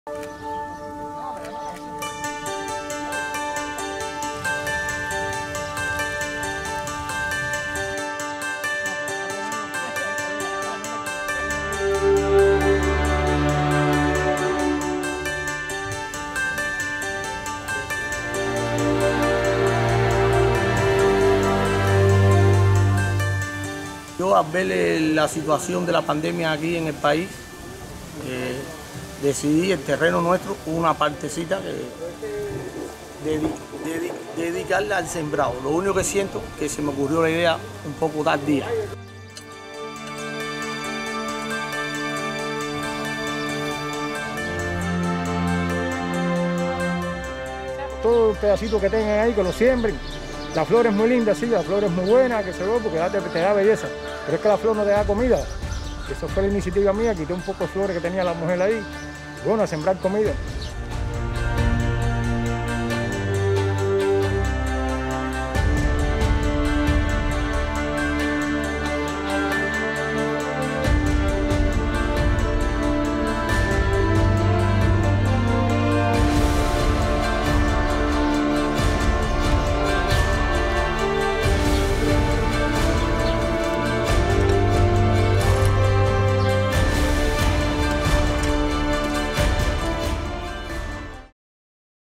Yo, al ver la situación de la pandemia aquí en el país, decidí el terreno nuestro, una partecita, dedicarla al sembrado. Lo único que siento es que se me ocurrió la idea un poco tardía. Todo el pedacito que tengan ahí, que lo siembren. La flor es muy linda, sí, la flor es muy buena, que se ve porque te da belleza. Pero es que la flor no te da comida. Eso fue la iniciativa mía, quité un poco de flores que tenía la mujer ahí. Bueno, a sembrar comida.